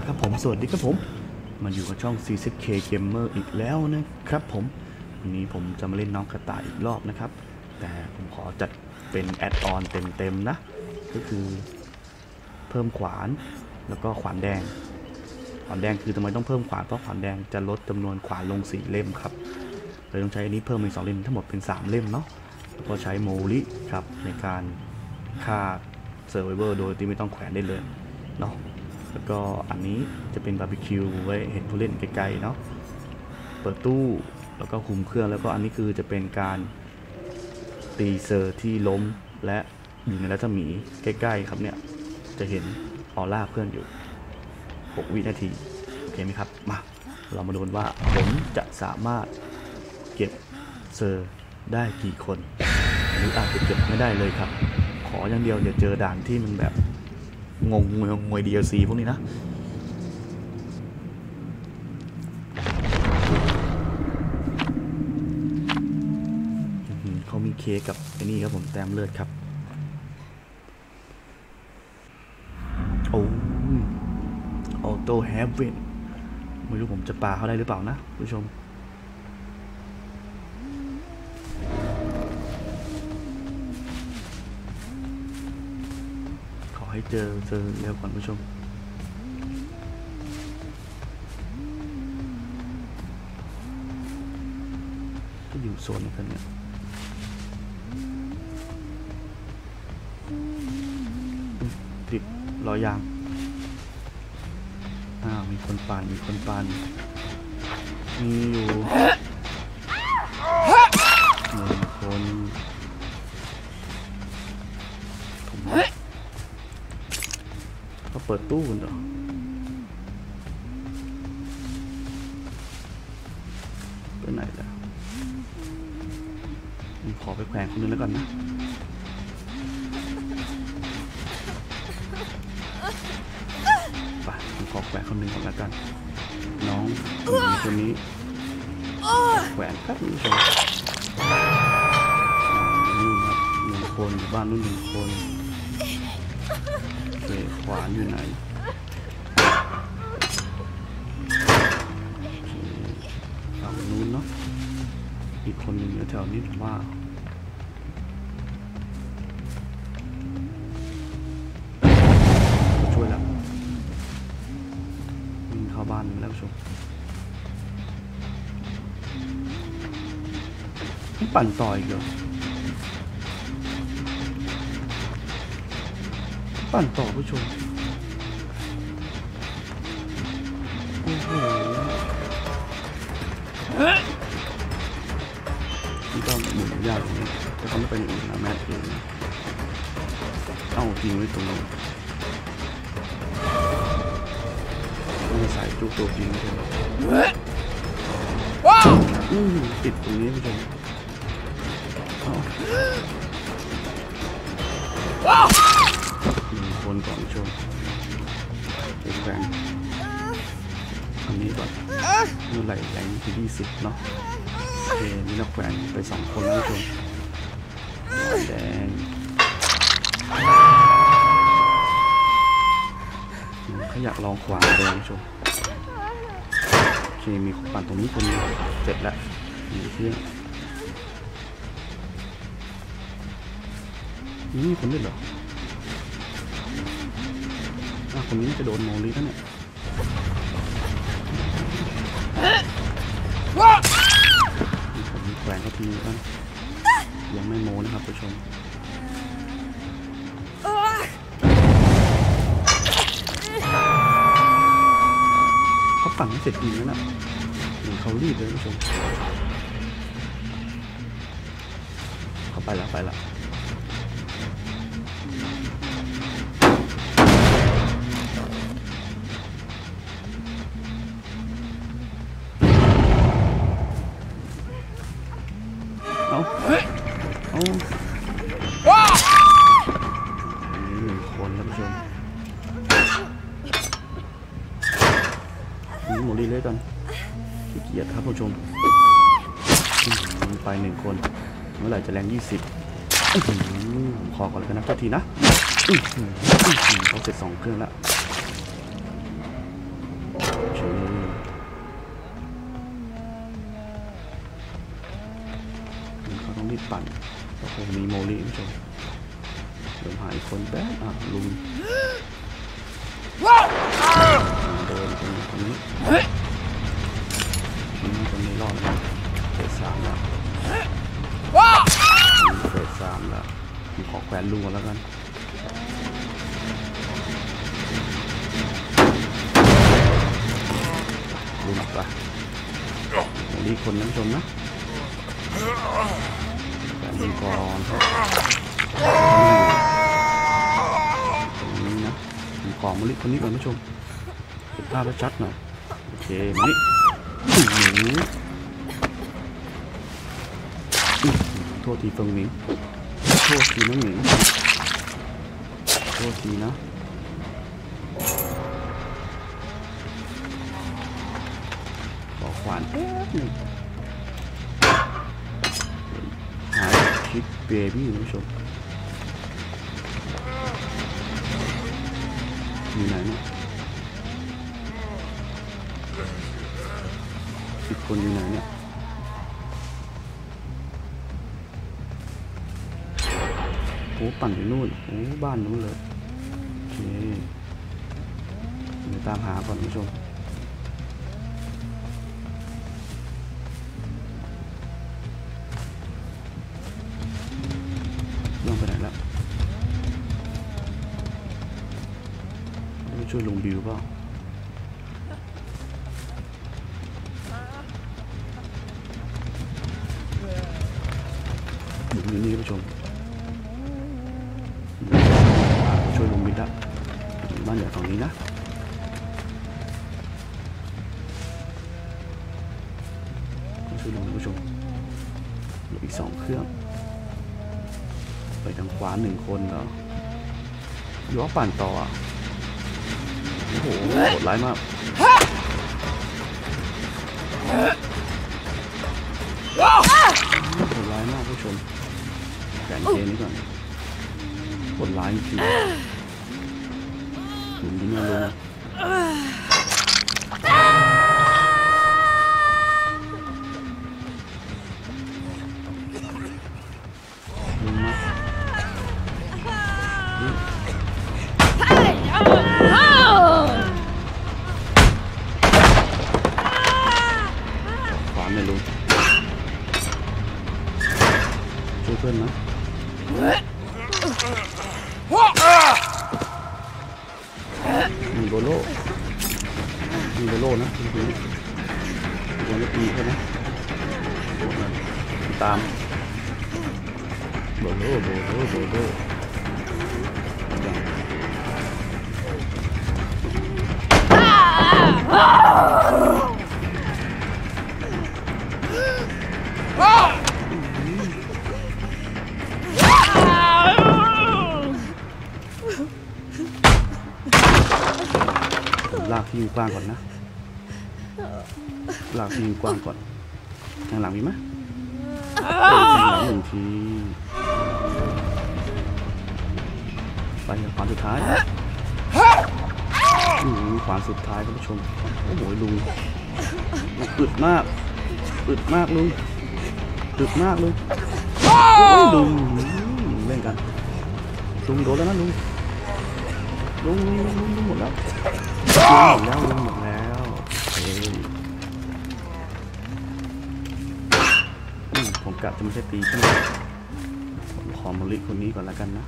ครับผมสวัสดีครับผมมาอยู่กับช่อง CZK Gamer อีกแล้วนะครับผมวันนี้ผมจะมาเล่นน้องกระต่ายอีกรอบนะครับแต่ผมขอจัดเป็นแอดออนเต็มๆนะก็คือเพิ่มขวานแล้วก็ขวานแดงคือทำไมต้องเพิ่มขวานเพราะขวานแดงจะลดจำนวนขวานลง4เล่มครับเลยต้องใช้อันนี้เพิ่มเป็น2เล่มทั้งหมดเป็น3เล่มเนาะแล้วก็ใช้โมลิครับในการฆ่าเซอร์ไวเวอร์โดยที่ไม่ต้องแขวนได้เลยเนาะแล้วก็อันนี้จะเป็นบาร์บีคิวไว้เห็นผู้เล่นไกลๆเนาะเปิดตู้แล้วก็คุมเครื่องแล้วก็อันนี้คือจะเป็นการตีเซอร์ที่ล้มและอยู่ในรัศมีใกล้ๆครับเนี่ยจะเห็นออร่าเพื่อนอยู่6วินาทีโอเคไหมครับมาเรามาดูกันว่าผมจะสามารถเก็บเซอร์ได้กี่คนหรืออาจจะเก็บไม่ได้เลยครับขออย่างเดียวอย่าเจอด่านที่มันแบบงวย DLC พวกนี้นะเขามีเคกับไอ้นี่ครับผมแต้มเลือดครับโอ้ออโต้แฮปเวนไม่รู้ผมจะปาเขาได้หรือเปล่านะผู้ชมขอให้เจอเร็วก่อนผู้ชมก็อยู่โซนกันเนี่ยติดรอยยางมีคนปั่นมีอยู่1 คนผมก็เปิดตู้กันเหรอไปไหนแล้วขอไปแขวนคนนึงแล้วก่อนนะไปผมขอแขวนคนนึงก่อนแล้วกันน้องคนนี้แขวนครับนี่ครับ1 คนอยู่บ้านนู้น1 คนโอเคขวานอยู่ไหนฝั่งนู้นเนาะอีกคนหนึ่งแถวนี้ผมว่าช่วยแล้ววิ่งเข้าบ้านแล้วชมปั่นต่ออีกเหรอปั่นต่อผู้ชมโอ้โหนี่ต้องหมุนยากเลยแต่เขาไม่เป็นอื่นนะแม่เองเอ้าทิ้งไว้ตรงนี้ต้องใส่จุกตัวจริงใช่ไหมติดตรงนี้ผู้ชม1 คนก่อนผู้ชมเป็นแรงอันนี้ก่อนเมื่อไหร่แรงที่20เนาะโอเคนี่เราแขวนไป2 คนแล้วผู้ชมแดงเขาอยากลองขวาแดงผู้ชมโอเคมีปั่นตรงนี้คนนึงเสร็จแล้วมีเพื่อนนี่คนด้วยเหรอคนนี้จะโดนโมลีแล้วเนี่ยผมแขวนเขาทีบ้างยังไม่โมนะครับผู้ชมเขาปั่นให้เสร็จดีแล้วนะเหมือนเขารีบเลยผู้ชมเขาไปแล้วเอา1 คนครับผู้ชมนี่โมลีเลยกันขี้เกียจครับผู้ชมไป1 คนเมื่อไหร่จะแรง20ขอก่อนเลยกันนะทีนะเขาเสร็จ2 เครื่องแล้ว โเขาต้องรีบปั่นเพราะผมมีโมลิผู้ชมเดี๋ยวหายคนแป๊บลุงเดินตรงนี้คนนี้รอดแล้วเฟส 3แล้วเฟส 3แล้วผมขอแขวนลุงก่อนแล้วกันลุงไปโมลิคนนั้นชมนะแขวนลุงก่อนตรงนี้นะผมขอโมลิคนนี้ก่อนผู้ชมเก็บภาพชัดหน่อยโอเคมานี่หนูโทษทีเฟิงหมิงโทษทีน้องหมิงโทษทีนะขอขวานแป๊บหนึ่งหายคิดเบบี้คุณผู้ชมอยู่ไหนเนี่ยอีกคนอยู่ไหนเนี่ยโอ้ปั่นอยู่นู่นโอ้บ้านนู้นเลยโอเคเดี๋ยวตามหาก่อนผู้ชมลงไปไหนแล้วไปช่วยลุงบิวเปล่าอยู่นี่ผู้ชมช่วยลุงบิดละบ้านใหญ่ฝั่งนี้นะช่วยลุงผู้ชมเหลืออีก2 เครื่องไปทางขวา1 คนแล้วอยู่ว่าปั่นต่อโอ้โหโหดร้ายมากโหดร้ายมากผู้ชมแผนเกมนี้ก่อนโหดร้ายจริงๆถึงที่นี่ลงขวาไม่รู้ช่วยเพื่อนนะมีโบโล่นะทีนี้ยังไม่ตีใช่ไหมตามโบโล่ลากที่อยู่กว้างก่อนนะลากที่อยู่กว้างก่อนทางหลังมีไหมทางหลัง1 ทีไปขวานสุดท้ายขวานสุดท้ายท่านผู้ชมโอ้โหลุงอึดมากลุงอึดมากลุงเล่นกันลุงโดนแล้วนะลุงหมดแล้วหมดแล้วผมกะจะไม่ใช่ตีใช่ไหมผมขอมาลิคนนี้ก่อนแล้วกันนะ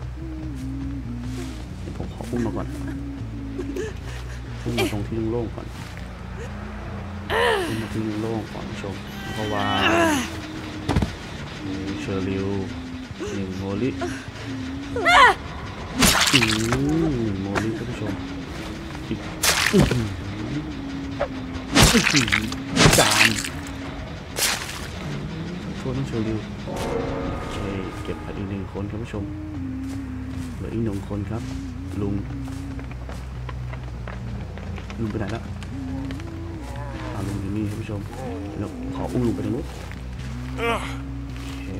ผมขออุ้มมาก่อนอุ้มมาตรงที่โล่งๆก่อนชมเพราะว่าเชอริว1 โมลิโมลิท่านผู้ชมอีกจานโทษต้องเชอริวโอเคเก็บไปอีก1 คนครับผู้ชมเหลืออีก1 คนครับลุงไปไหนแล้วลุงอยู่นี่ครับผู้ชมแล้วขออุ้มลุงไปตรงนู้นโอเค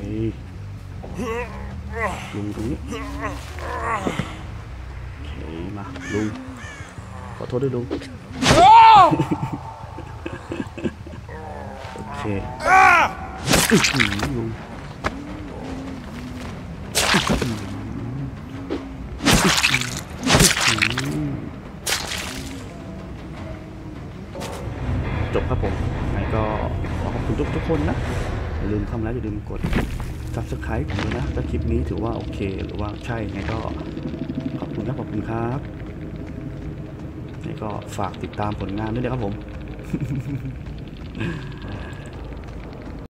ลุงตรงนี้โอเคมาลุงขอโทษด้วยลุงโอเคลุงจบครับผมไงก็ขอขอบคุณทุกคนนะอย่าลืมทำแล้วอย่าลืมกด Subscribe ผมด้วยนะถ้าคลิปนี้ถือว่าโอเคหรือว่าใช่ไงก็ขอบคุณนะขอบคุณครับไงก็ฝากติดตามผลงานด้วยนะครับผม